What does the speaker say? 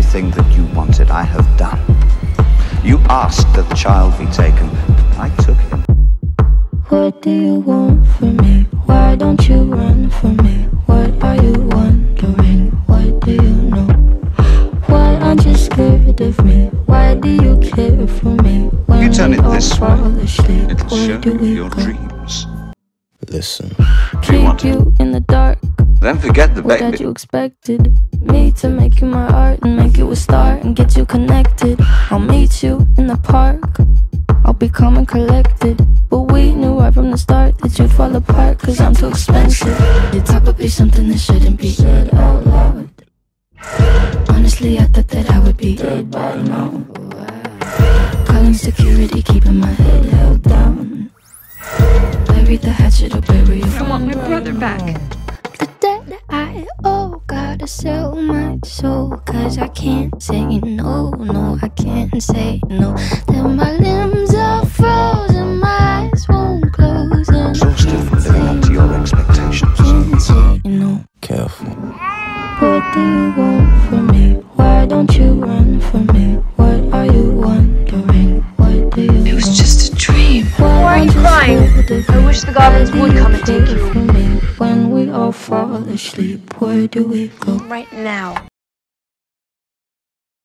everything that you wanted, I have done. You asked that the child be taken. I took him. What do you want from me? Why don't you run from me? What are you wondering? What do you know? Why aren't you scared of me? Why do you care for me? When You turn it this way, asleep, it'll where show do we your go? dreams. Listen. Keep you in the dark. Then forget the What had baby. you expected? Me to make you my art and make you a star and get you connected. I'll meet you in the park. I'll be calm and collected. But we knew right from the start that you'd fall apart, cause I'm too expensive. It's probably something that shouldn't be said out loud. Honestly, I thought that I would be dead by now. Calling security, keeping my head held down. Bury the hatchet or bury you. I want my brother back. The debt I owe, gotta sell my soul, cause I can't say no, no, I can't say no. Then my limbs are frozen, my eyes won't close, and Exhausted from living up to your expectations. can't say no. Careful. What do you want from me? Why don't you run from me? What are you wondering? What do you It was just a dream. Why are you crying? I wish the goblins would come and take you. From me when we all fall asleep, where do we go? Right now.